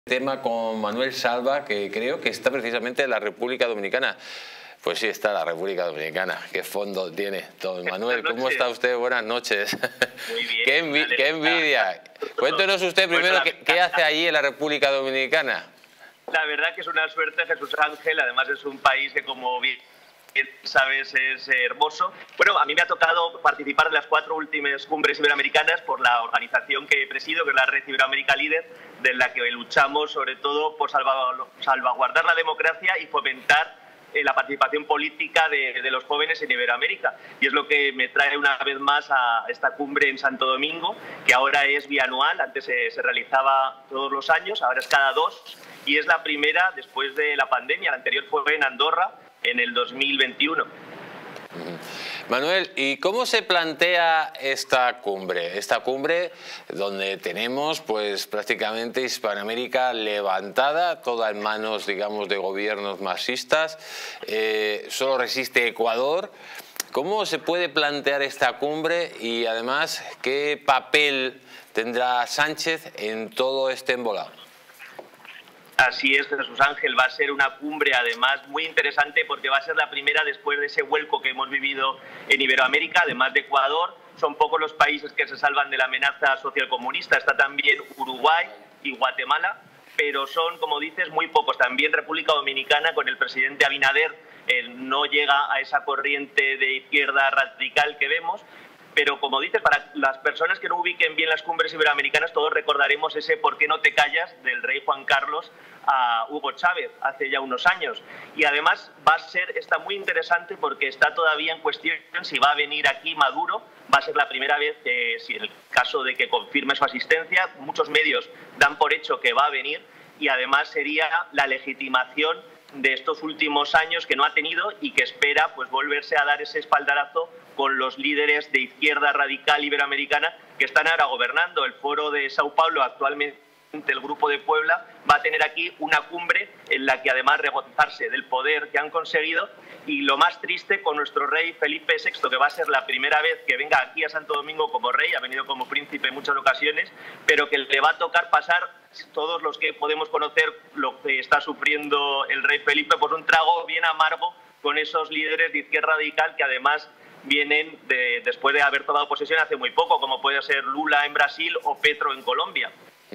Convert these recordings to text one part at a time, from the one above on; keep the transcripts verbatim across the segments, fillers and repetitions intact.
Tema con Manuel Salva, que creo que está precisamente en la República Dominicana. Pues sí, está la República Dominicana. ¿Qué fondo tiene, don Manuel? ¿Cómo está usted? Buenas noches. Muy bien. ¡Qué, envi qué envidia! Cuéntenos usted primero qué, qué hace allí en la República Dominicana. La verdad que es una suerte, Jesús Ángel. Además es un país que, como bien sabes, es hermoso. Bueno, a mí me ha tocado participar de las cuatro últimas cumbres iberoamericanas por la organización que presido, que es la Red Iberoamérica Líder, de la que luchamos sobre todo por salvaguardar la democracia y fomentar la participación política de, de los jóvenes en Iberoamérica. Y es lo que me trae una vez más a esta cumbre en Santo Domingo, que ahora es bianual. Antes se, se realizaba todos los años, ahora es cada dos, y es la primera después de la pandemia. La anterior fue en Andorra en el dos mil veintiuno. Manuel, ¿y cómo se plantea esta cumbre? Esta cumbre donde tenemos pues prácticamente Hispanoamérica levantada, toda en manos, digamos, de gobiernos marxistas, eh, solo resiste Ecuador. ¿Cómo se puede plantear esta cumbre y además qué papel tendrá Sánchez en todo este embolado? Así es, Jesús Ángel, va a ser una cumbre además muy interesante porque va a ser la primera después de ese vuelco que hemos vivido en Iberoamérica, además de Ecuador. Son pocos los países que se salvan de la amenaza socialcomunista, está también Uruguay y Guatemala, pero son, como dices, muy pocos. También República Dominicana, con el presidente Abinader, eh, no llega a esa corriente de izquierda radical que vemos. Pero, como dices, para las personas que no ubiquen bien las cumbres iberoamericanas, todos recordaremos ese "¿por qué no te callas?" del rey Juan Carlos a Hugo Chávez hace ya unos años. Y además va a ser, está muy interesante porque está todavía en cuestión si va a venir aquí Maduro. Va a ser la primera vez, eh, si en el caso de que confirme su asistencia, muchos medios dan por hecho que va a venir, y además sería la legitimación de estos últimos años que no ha tenido y que espera pues volverse a dar ese espaldarazo con los líderes de izquierda radical iberoamericana que están ahora gobernando. El Foro de Sao Paulo, actualmente el Grupo de Puebla, va a tener aquí una cumbre en la que además regocijarse del poder que han conseguido. Y lo más triste, con nuestro rey Felipe sexto, que va a ser la primera vez que venga aquí a Santo Domingo como rey, ha venido como príncipe en muchas ocasiones, pero que le va a tocar pasar, todos los que podemos conocer lo que está sufriendo el rey Felipe, por un trago bien amargo con esos líderes de izquierda radical que además vienen de, después de haber tomado posesión hace muy poco, como puede ser Lula en Brasil o Petro en Colombia.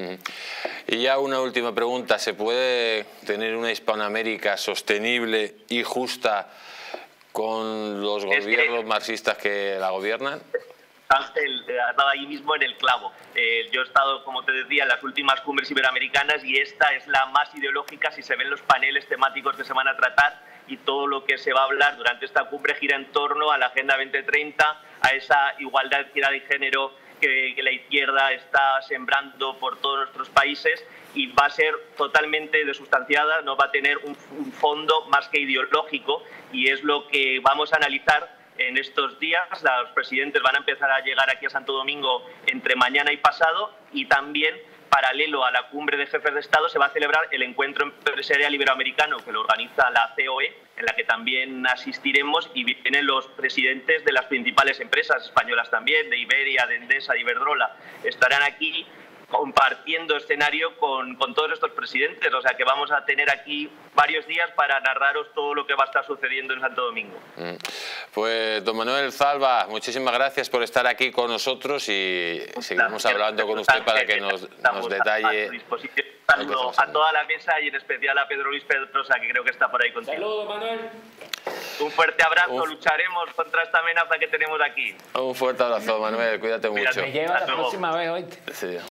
Y ya una última pregunta: ¿se puede tener una Hispanoamérica sostenible y justa con los gobiernos que, marxistas que la gobiernan? Ángel, has dado ahí mismo en el clavo. Eh, yo he estado, como te decía, en las últimas cumbres iberoamericanas y esta es la más ideológica. Si se ven los paneles temáticos que se van a tratar, y todo lo que se va a hablar durante esta cumbre gira en torno a la Agenda veinte treinta, a esa igualdad, equidad y género que, que la izquierda está sembrando por todos nuestros países, y va a ser totalmente desustanciada, no va a tener un, un fondo más que ideológico, y es lo que vamos a analizar en estos días. Los presidentes van a empezar a llegar aquí a Santo Domingo entre mañana y pasado, y también, paralelo a la cumbre de jefes de Estado, se va a celebrar el encuentro empresarial iberoamericano que lo organiza la C O E, en la que también asistiremos, y vienen los presidentes de las principales empresas españolas también, de Iberia, de Endesa, de Iberdrola. Estarán aquí compartiendo escenario con, con todos estos presidentes, o sea que vamos a tener aquí varios días para narraros todo lo que va a estar sucediendo en Santo Domingo. Pues don Manuel Salva, muchísimas gracias por estar aquí con nosotros y seguimos hablando con usted para que nos, nos detalle. Saludo a toda la mesa y en especial a Pedro Luis Pedrosa, que creo que está por ahí contigo. Saludos, Manuel. Un fuerte abrazo, Uf. lucharemos contra esta amenaza que tenemos aquí. Un fuerte abrazo, Manuel, cuídate mucho. Me lleva la próxima vez, oíste. Sí.